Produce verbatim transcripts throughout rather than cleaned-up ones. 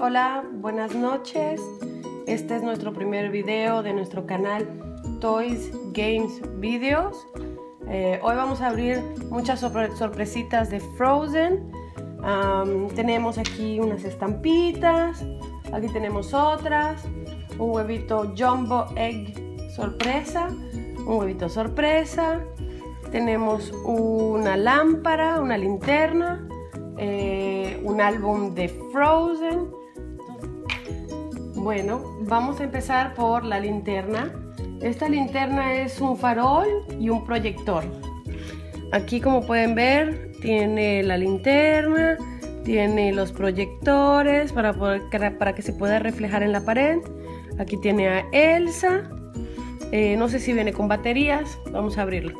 Hola, buenas noches. Este es nuestro primer video de nuestro canal Toys Games Videos. Eh, hoy vamos a abrir muchas sorpre sorpresitas de Frozen. Um, tenemos aquí unas estampitas, aquí tenemos otras, un huevito Jumbo Egg sorpresa, un huevito sorpresa, tenemos una lámpara, una linterna, eh, un álbum de Frozen. Bueno, vamos a empezar por la linterna. Esta linterna es un farol y un proyector. Aquí, como pueden ver, tiene la linterna, tiene los proyectores para, poder, para que se pueda reflejar en la pared. Aquí tiene a Elsa. Eh, no sé si viene con baterías. Vamos a abrirlo.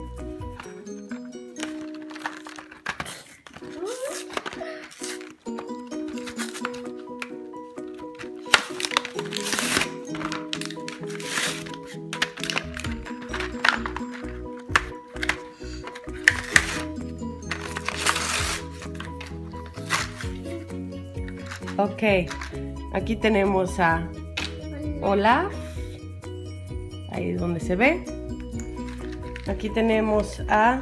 Ok, aquí tenemos a Olaf, ahí es donde se ve. Aquí tenemos a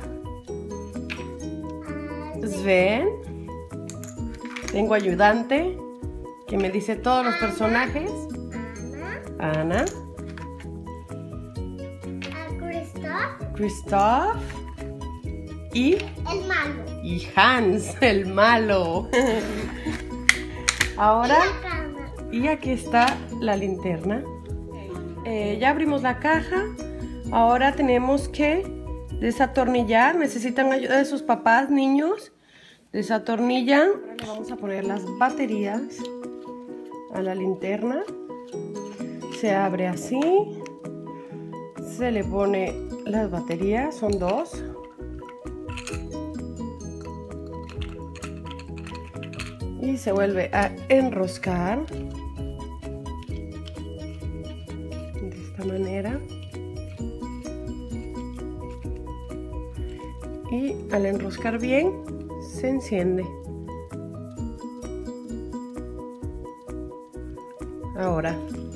Sven. Tengo ayudante que me dice todos los personajes. Ana. Kristoff. Kristoff. Y El malo. Y Hans, el malo. Ahora, y aquí está la linterna. Eh, ya abrimos la caja. Ahora tenemos que desatornillar. Necesitan ayuda de sus papás, niños. Desatornillan. Ahora le vamos a poner las baterías a la linterna. Se abre así. Se le pone las baterías, son dos. Y se vuelve a enroscar de esta manera. Y al enroscar bien, se enciende. Ahora,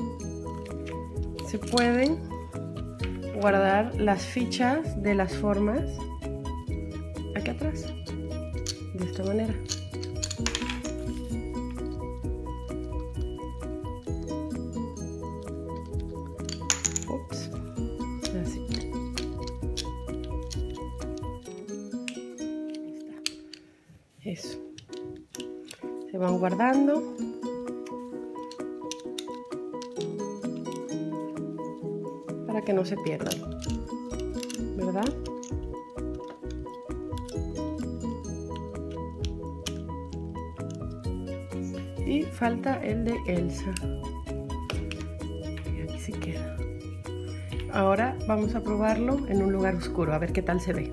se pueden guardar las fichas de las formas aquí atrás, de esta manera. Eso. Se van guardando. Para que no se pierdan. ¿Verdad? Y falta el de Elsa. Y aquí sí queda. Ahora vamos a probarlo en un lugar oscuro. A ver qué tal se ve.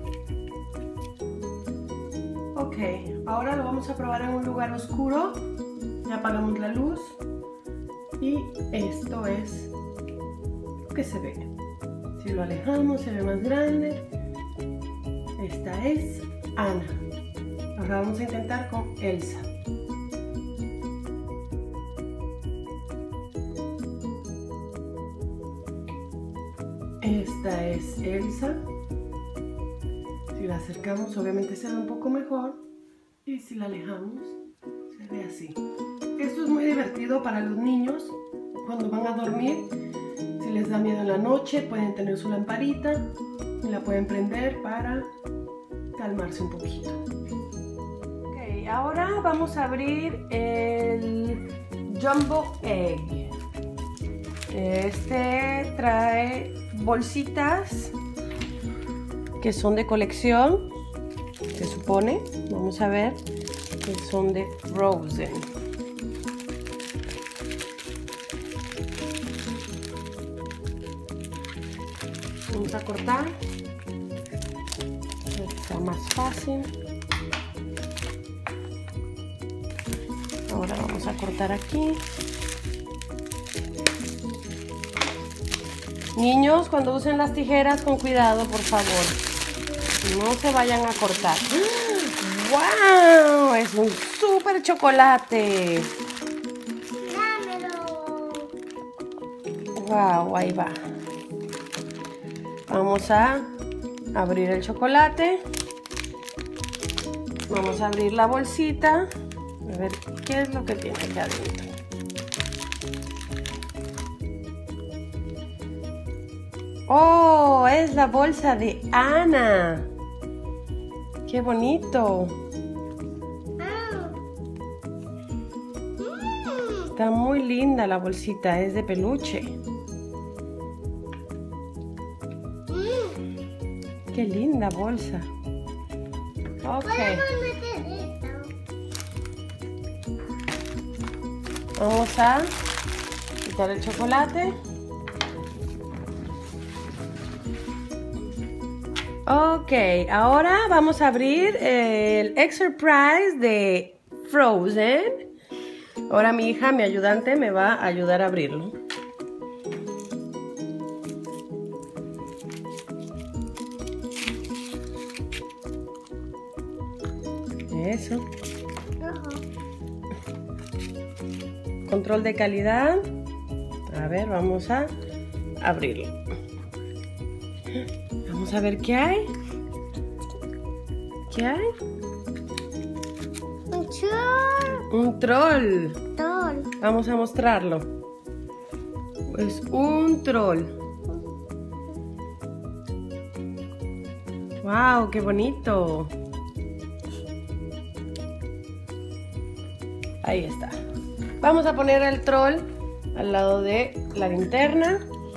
Ok, ahora lo vamos a probar en un lugar oscuro. Ya apagamos la luz. Y esto es lo que se ve. Si lo alejamos se ve más grande. Esta es Ana. Ahora vamos a intentar con Elsa. Esta es Elsa. Si la acercamos, obviamente se ve un poco mejor. Y si la alejamos, se ve así. Esto es muy divertido para los niños cuando van a dormir. Si les da miedo en la noche, pueden tener su lamparita y la pueden prender para calmarse un poquito. Ok, ahora vamos a abrir el Jumbo Egg. Este trae bolsitas que son de colección, se supone. Vamos a ver que son de Frozen. Vamos a cortar. Está más fácil. Ahora vamos a cortar aquí. Niños, cuando usen las tijeras, con cuidado, por favor. No se vayan a cortar. ¡Wow! Es un súper chocolate. Wow, ahí va. Vamos a abrir el chocolate. Vamos a abrir la bolsita. A ver qué es lo que tiene aquí adentro. Oh, es la bolsa de Ana. Qué bonito. Está muy linda la bolsita, es de peluche. Qué linda bolsa. Ok. Vamos a quitar el chocolate. Ok, ahora vamos a abrir el Egg Surprise de Frozen. Ahora mi hija, mi ayudante, me va a ayudar a abrirlo. Eso. Control de calidad. A ver, vamos a abrirlo. Vamos a ver qué hay. ¿Qué hay? Un troll. Un troll. Troll. Vamos a mostrarlo. Es un troll. ¡Wow! ¡Qué bonito! Ahí está. Vamos a poner el troll al lado de la linterna.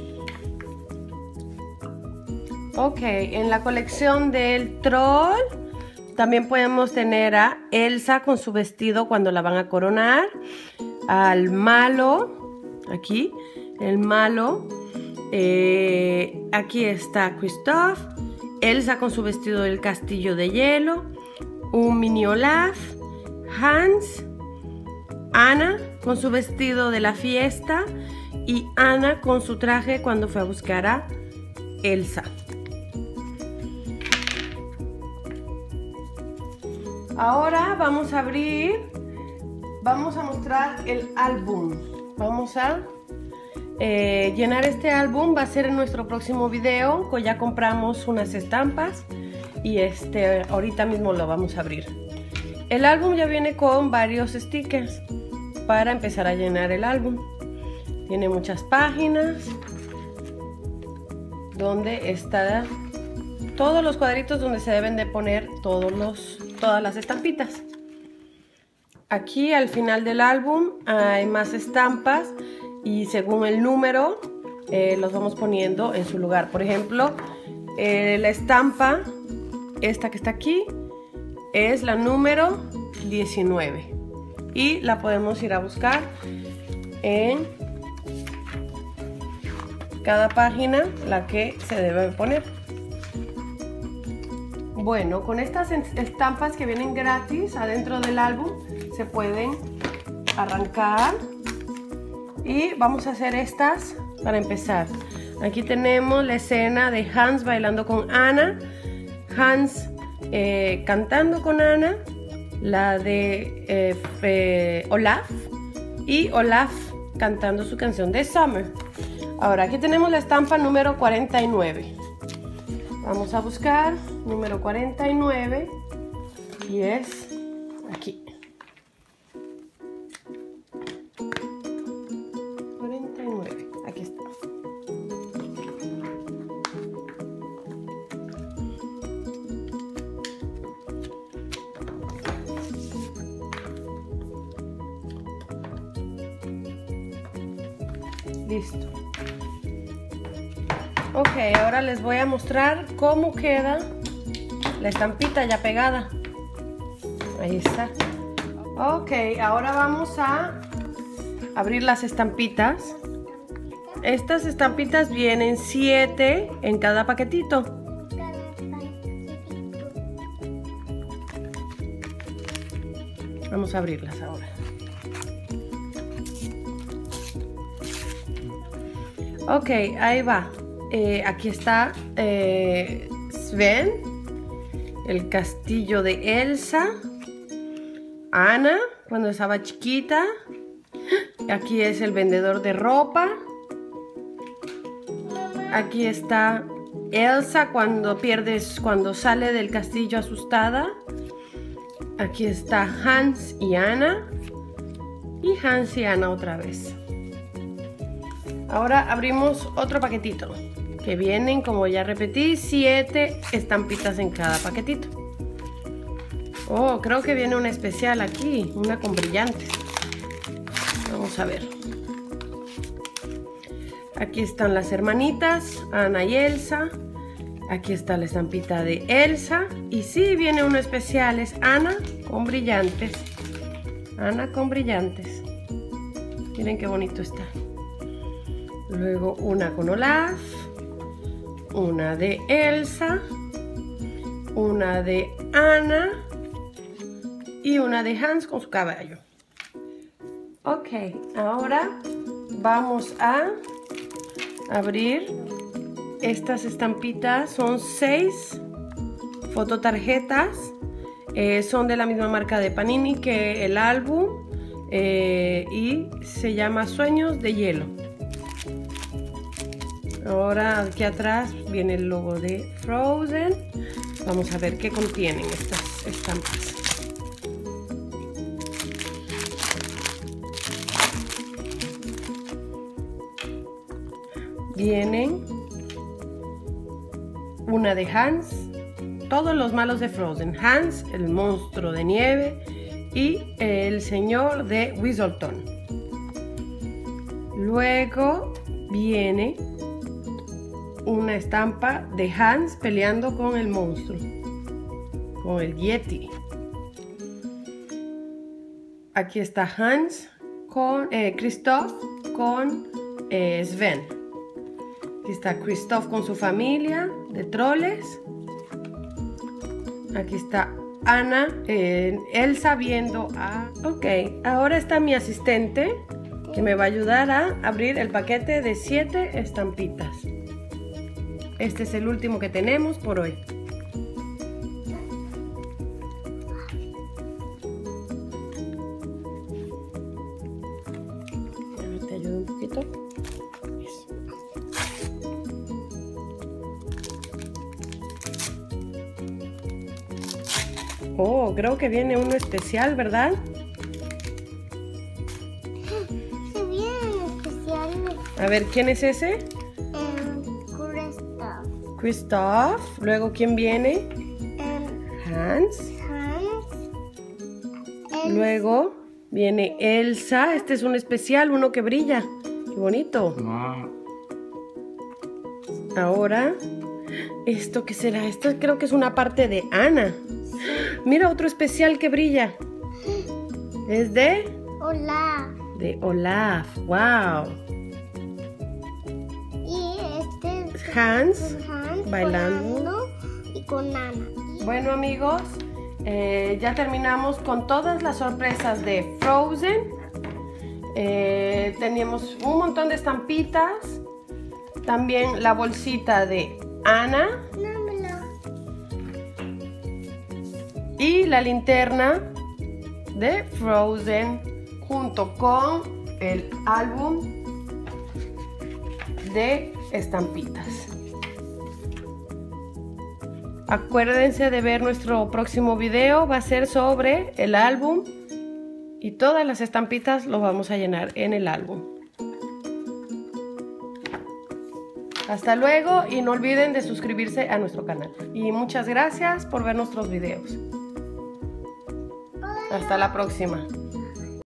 Ok, en la colección del troll también podemos tener a Elsa con su vestido cuando la van a coronar. Al malo, aquí, el malo. Eh, aquí está Kristoff. Elsa con su vestido del castillo de hielo. Un mini Olaf. Hans. Anna con su vestido de la fiesta. Y Anna con su traje cuando fue a buscar a Elsa. Ahora vamos a abrir, vamos a mostrar el álbum. Vamos a eh, llenar este álbum, va a ser en nuestro próximo video, pues ya compramos unas estampas y este, ahorita mismo lo vamos a abrir. El álbum ya viene con varios stickers para empezar a llenar el álbum. Tiene muchas páginas donde está todos los cuadritos donde se deben de poner todos los, todas las estampitas. Aquí al final del álbum hay más estampas y según el número eh, los vamos poniendo en su lugar. Por ejemplo, eh, la estampa, esta que está aquí, es la número diecinueve y la podemos ir a buscar en cada página la que se debe poner. Bueno, con estas estampas que vienen gratis adentro del álbum se pueden arrancar y vamos a hacer estas para empezar. Aquí tenemos la escena de Hans bailando con Anna, Hans eh, cantando con Anna, la de eh, eh, Olaf y Olaf cantando su canción de Summer. Ahora aquí tenemos la estampa número cuarenta y nueve. Vamos a buscar número cuarenta y nueve y es aquí. cuarenta y nueve, aquí está. Listo. Ok, ahora les voy a mostrar cómo queda la estampita ya pegada. Ahí está. Ok, ahora vamos a abrir las estampitas. Estas estampitas vienen siete en cada paquetito. Vamos a abrirlas ahora. Ok, ahí va. Eh, aquí está eh, Sven, el castillo de Elsa, Anna cuando estaba chiquita, aquí es el vendedor de ropa, Aquí está Elsa cuando pierdes, cuando sale del castillo asustada. Aquí está Hans y Anna. Y Hans y Anna otra vez. Ahora abrimos otro paquetito. Que vienen, como ya repetí, siete estampitas en cada paquetito. Oh, creo que viene una especial aquí. Una con brillantes. Vamos a ver. Aquí están las hermanitas, Anna y Elsa. Aquí está la estampita de Elsa. Y sí, viene uno especial, es Anna con brillantes. Anna con brillantes. Miren qué bonito está. Luego una con Olaf. Una de Elsa. Una de Anna. Y una de Hans con su caballo. Ok, ahora vamos a abrir estas estampitas. Son seis fototarjetas. Eh, son de la misma marca de Panini que el álbum. Eh, y se llama Sueños de Hielo. Ahora aquí atrás viene el logo de Frozen. Vamos a ver qué contienen estas estampas. Vienen una de Hans, todos los malos de Frozen, Hans, el monstruo de nieve y el señor de Whistleton. Luego viene una estampa de Hans peleando con el monstruo, con el Yeti. Aquí está Hans con eh, Kristoff con eh, Sven. Aquí está Kristoff con su familia de troles. Aquí está Anna, eh, Elsa viendo a... Ok, ahora está mi asistente que me va a ayudar a abrir el paquete de siete estampitas. Este es el último que tenemos por hoy. Te ayudo un poquito. Oh, creo que viene uno especial, ¿verdad? Sí, viene especial. A ver, ¿quién es ese? Um, Kristoff. Kristoff. Luego, ¿quién viene? Um, Hans. Hans. El... Luego viene Elsa. Este es un especial, uno que brilla. Qué bonito. No. Ahora, ¿esto qué será? Esto creo que es una parte de Anna. Mira, otro especial que brilla. Es de... Olaf. De Olaf. Wow. Y este es Hans, con Hans bailando. Y con Anna. Bueno, amigos, eh, ya terminamos con todas las sorpresas de Frozen. Eh, teníamos un montón de estampitas. También la bolsita de Anna. Y la linterna de Frozen junto con el álbum de estampitas. Acuérdense de ver nuestro próximo video, va a ser sobre el álbum y todas las estampitas lo vamos a llenar en el álbum. Hasta luego y no olviden de suscribirse a nuestro canal. Y muchas gracias por ver nuestros videos. Hasta la próxima.